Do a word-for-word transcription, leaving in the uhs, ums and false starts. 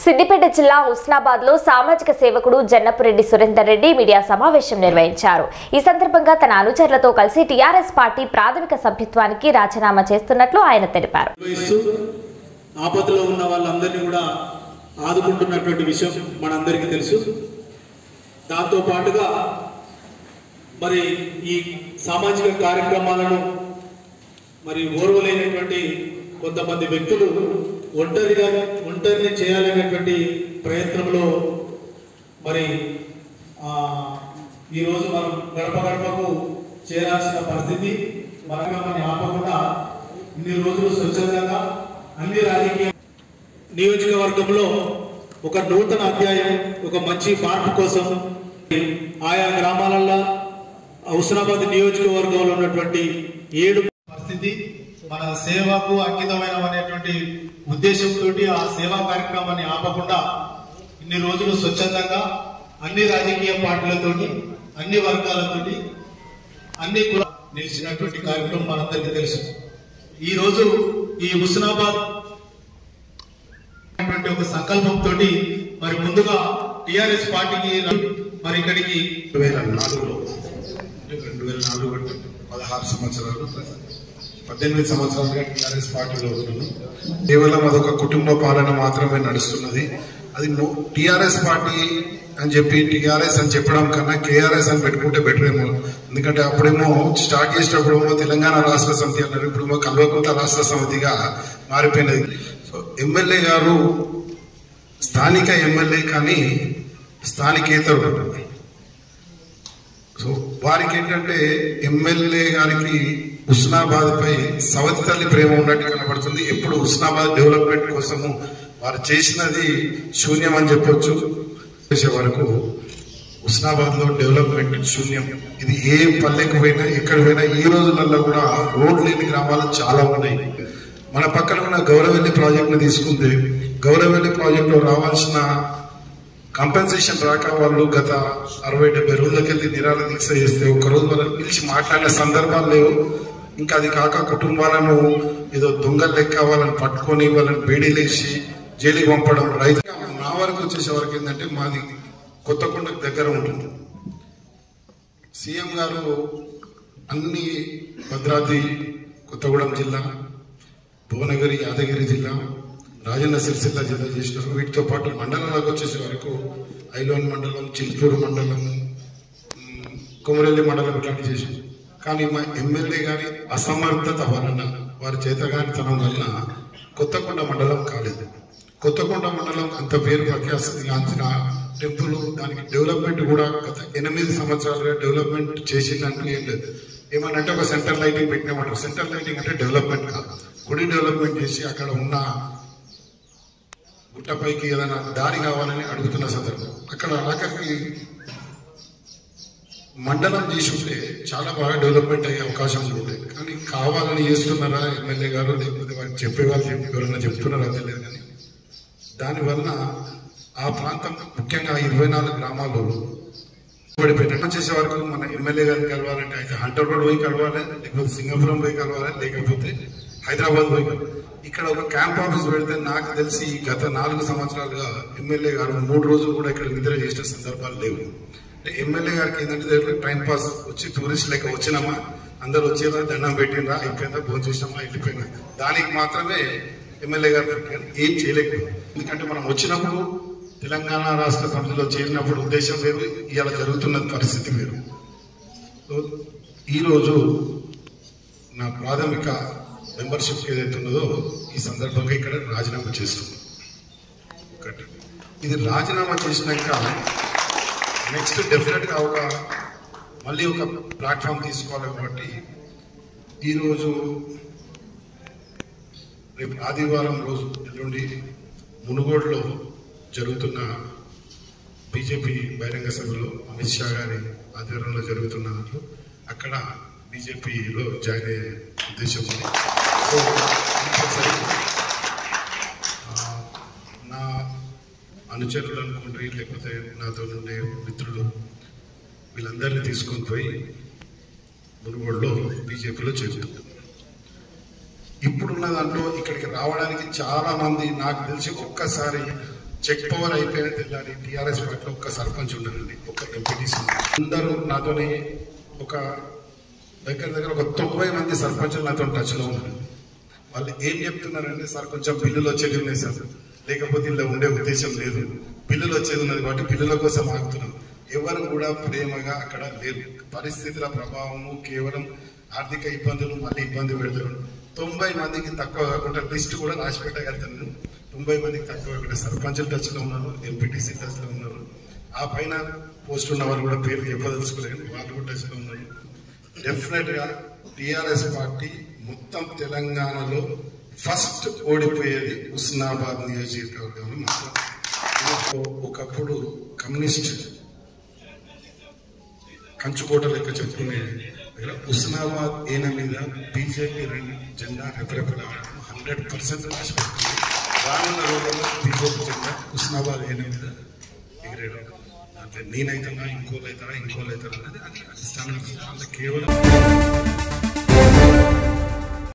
సిద్దిపేట జిల్లా హుస్నాబాద్ లో సామాజిక సేవకుడు జన్నపురెడ్డి సురేందర్ రెడ్డి మీడియా సమావేశం నిర్వహించారు. ఈ సందర్భంగా తన అనుచరులతో కలిసి టీఆర్ఎస్ పార్టీ ప్రాథమిక సభ్యత్వానికి రాజీనామా చేస్తున్నట్లు ఆయన తెలిపారు. ఆపదలో ఉన్న వాళ్ళందరినీ కూడా ఆదుకుంటున్నటువంటి విషయం మనందరికీ తెలుసు. దాంతో పాటుగా మరి ఈ సామాజిక కార్యక్రమాలను మరి ఓర్వలేనటువంటి కొంతమంది వ్యక్తులు ఒంటరిగా ఒంటరిని చేయాలనేటువంటి ప్రయత్నంలో మరి ఈరోజు మనం గడప గడపకు చేరాల్సిన పరిస్థితి మనగా మనం ఆపకుండా ఇన్ని రోజులు స్వచ్ఛందంగా అన్ని రాజకీయ నియోజకవర్గంలో ఒక నూతన అధ్యాయం, ఒక మంచి మార్పు కోసం ఆయా గ్రామాలలో హుస్నాబాద్ నియోజకవర్గంలో ఉన్నటువంటి ఏడు పరిస్థితి మన సేవకు అంకితమైన అనేటువంటి ఉద్దేశంతో ఆ సేవా కార్యక్రమాన్ని ఆపకుండా ఇన్ని రోజులు స్వచ్ఛందంగా అన్ని రాజకీయ పార్టీలతోటి అన్ని వర్గాలతోటి అన్ని కుల నిలిచినటువంటి కార్యక్రమం మనందరికీ తెలుసు. ఈ రోజు ఈ హుస్నాబాద్ ఒక సంకల్పంతో మరి ముందుగా టిఆర్ఎస్ పార్టీకి మరి ఇక్కడికి రెండు వేల నాలుగులో రెండు వేల నాలుగు పదహారు సంవత్సరాలు పద్దెనిమిది సంవత్సరాలుగా టిఆర్ఎస్ పార్టీలో ఉన్నాను. కేవలం అదొక కుటుంబ పాలన మాత్రమే నడుస్తున్నది. అది టిఆర్ఎస్ పార్టీ అని చెప్పి టిఆర్ఎస్ అని చెప్పడం కన్నా కేఆర్ఎస్ అని పెట్టుకుంటే బెటర్ ఏమో. ఎందుకంటే అప్పుడేమో స్టార్ట్ చేసినప్పుడేమో తెలంగాణ రాష్ట్ర సమితి అన్నారు, ఇప్పుడేమో కల్వకుంట్ల రాష్ట్ర సమితిగా మారిపోయినది. సో ఎమ్మెల్యే గారు స్థానిక ఎమ్మెల్యే కానీ స్థానికేతరుడు. సో వారికి ఏంటంటే ఎమ్మెల్యే గారికి హుస్నాబాద్ పై సవతి తల్లి ప్రేమ ఉన్నట్టు కనబడుతుంది. ఎప్పుడు హుస్నాబాద్ డెవలప్మెంట్ కోసము వారు చేసినది శూన్యం అని చెప్పొచ్చు. చేసే వరకు హుస్నాబాద్ లో డెవలప్మెంట్ శూన్యం. ఇది ఏ పల్లెకు పోయినా ఎక్కడ పోయినా ఈ రోజులలో కూడా రోడ్ లేని గ్రామాలు చాలా ఉన్నాయి. మన పక్కన ఉన్న గౌరవెల్లి ప్రాజెక్ట్ ని తీసుకుంటే గౌరవెల్లి ప్రాజెక్ట్ లో రావాల్సిన కంపెన్సేషన్ రాక వాళ్ళు గత అరవై డెబ్బై రోజులకి వెళ్ళి నిరాళ దీక్ష చేస్తే ఒక్కరోజు వాళ్ళని పిలిచి మాట్లాడిన సందర్భాలు లేవు. ఇంకా అది కాక కుటుంబాలను ఏదో దొంగలు లెక్క వాళ్ళని పట్టుకొని వాళ్ళని బేడీలేసి జైలుకి పంపడం. రైతు నా వరకు వచ్చేసే వరకు ఏంటంటే మాది కొత్తకొండకు దగ్గర ఉంటుంది. సీఎం గారు అన్ని భద్రాద్రి కొత్తగూడెం జిల్లా, భువనగిరి యాదగిరి జిల్లా, రాజన్న సిరిసిల్ల జిల్లా చేసినారు. వీటితో పాటు మండలంలోకి వచ్చేసే వరకు ఐలోన్ మండలం, చిల్పూరు మండలం, కొమరెల్లి మండలం ఇట్లాంటి చేశారు. కానీ మా ఎమ్మెల్యే గారి అసమర్థత వలన, వారి చేతగానితనం వలన కొత్తకొండ మండలం కాలేదు. కొత్తకొండ మండలం అంత పేరు ప్రఖ్యాతిగాంచిన టెంపుల్, దానికి డెవలప్మెంట్ కూడా గత ఎనిమిది సంవత్సరాలుగా డెవలప్మెంట్ చేసిందంటూ ఏం లేదు. ఏమనంటే ఒక సెంటర్ లైటింగ్ పెట్టినామంటారు. సెంటర్ లైటింగ్ అంటే డెవలప్మెంట్ కాదు. గుడి డెవలప్మెంట్ చేసి అక్కడ ఉన్న గుట్టపైకి ఏదైనా దారి కావాలని అడుగుతున్న సందర్భం అక్కడ ఆఖరికి మండలం చేసి ఉంటే చాలా బాగా డెవలప్మెంట్ అయ్యే అవకాశాలు ఉంటాయి. కానీ కావాలని చేస్తున్నారా ఎమ్మెల్యే గారు, లేకపోతే వారికి చెప్పేవాళ్ళు ఎవరైనా చెప్తున్నారా తెలియదు. కానీ దానివల్ల ఆ ప్రాంతం ముఖ్యంగా ఇరవై నాలుగు గ్రామాలు పడిపోయినట్టు చేసే వరకు మన ఎమ్మెల్యే గారిని కలవాలంటే అయితే హంటర్ రోడ్ పోయి కలవాలి, లేకపోతే సింగపురం పోయి కలవాలి, లేకపోతే హైదరాబాద్ పోయి కలవాలి. ఇక్కడ ఒక క్యాంప్ ఆఫీస్ పెడితే నాకు తెలిసి గత నాలుగు సంవత్సరాలుగా ఎమ్మెల్యే గారు మూడు రోజులు కూడా ఇక్కడ నిద్ర చేసిన సందర్భాలు లేవు. అంటే ఎమ్మెల్యే గారికి ఏంటంటే టైం పాస్ వచ్చి టూరిస్ట్ లెక్క వచ్చినామా, అందరు వచ్చేదా, దండం పెట్టినరా, అయిపోయిందా, భోజనం చేసినామా, వెళ్ళిపోయినా, దానికి మాత్రమే ఎమ్మెల్యే గారు ఏం చేయలేకపోయింది. ఎందుకంటే మనం వచ్చినప్పుడు తెలంగాణ రాష్ట్ర సమితిలో చేరినప్పుడు ఉద్దేశం వేరు, ఇవాళ జరుగుతున్న పరిస్థితి వేరు. ఈరోజు నా ప్రాథమిక మెంబర్షిప్ ఏదైతే ఉన్నదో ఈ సందర్భంగా ఇక్కడ రాజీనామా చేస్తుంది. ఒకటి ఇది రాజీనామా చేసినాక నెక్స్ట్ డెఫినెట్గా ఒక మళ్ళీ ఒక ప్లాట్ఫామ్ తీసుకోవాలి. కాబట్టి ఈరోజు రేపు ఆదివారం రోజు ఎల్లుండి మునుగోడులో జరుగుతున్న బీజేపీ బహిరంగ సభలో అమిత్ షా గారి ఆధ్వర్యంలో జరుగుతున్న దాంట్లో అక్కడ బీజేపీలో జాయిన్ అయ్యే ఉద్దేశం ఉంది. సో నా అనుచరులు అనుకోండి, లేకపోతే నాతో ఉండే మిత్రులు వీళ్ళందరినీ తీసుకొని పోయి మునుగోడులో బీజేపీలో చేరుతున్నారు. ఇప్పుడున్న దాంట్లో ఇక్కడికి రావడానికి చాలా మంది నాకు తెలిసి ఒక్కసారి చెక్ పవర్ అయిపోయిన తెల్లారి టీఆర్ఎస్ పార్టీలో ఒక సర్పంచ్ ఉండాలండి, ఒక ఎంపీటీసీ అందరూ నాతోనే ఒక దగ్గర దగ్గర ఒక తొంభై మంది సర్పంచులు నాతో టచ్లో ఉన్నారు. వాళ్ళు ఏం చెప్తున్నారంటే సార్ కొంచెం బిల్లులు వచ్చేది ఉన్నాయి సార్, లేకపోతే ఇలా ఉండే ఉద్దేశం లేదు, బిల్లులు వచ్చేది ఉన్నది కాబట్టి బిల్లుల కోసం ఆగుతున్నాం. ఎవరు కూడా ప్రేమగా అక్కడ లేరు. పరిస్థితుల ప్రభావము కేవలం ఆర్థిక ఇబ్బందులు మళ్ళీ ఇబ్బంది పెడతారు. తొంభై మందికి తక్కువ కాకుండా లిస్ట్ కూడా రాసి పెట్టగలుగుతాను. తొంభై మందికి తక్కువ కాకుండా సర్పంచులు టచ్లో ఉన్నారు, ఎంపీటీసీ టచ్లో ఉన్నారు. ఆ పైన పోస్ట్ ఉన్న వాళ్ళు కూడా పేరు చెప్పదలుచుకోలేదు, వాళ్ళు కూడా టచ్లో ఉన్నారు. డెఫినెట్ గా టిఆర్ఎస్ పార్టీ మొత్తం తెలంగాణలో ఫస్ట్ ఓడిపోయేది హుస్నాబాద్ నియోజకవర్గంలో మాత్రం. ఒకప్పుడు కమ్యూనిస్ట్ కంచుకోట లెక్క చెప్పుకునే హుస్నాబాద్ ఏన మీద బీజేపీ రెండు జెండా రెపరెపలాడడం హండ్రెడ్ పర్సెంట్ రాసిపెడుతుంది. రానున్న రోజుల్లో బీజేపీ జెండా హుస్నాబాద్ ఏన మీద ఎగిరేయడం, అంటే నేనైతున్నా ఇంకోళ్ళు అవుతారా ఇంకోళ్ళు అవుతారా అనేది అది అధిష్టానం కేవలం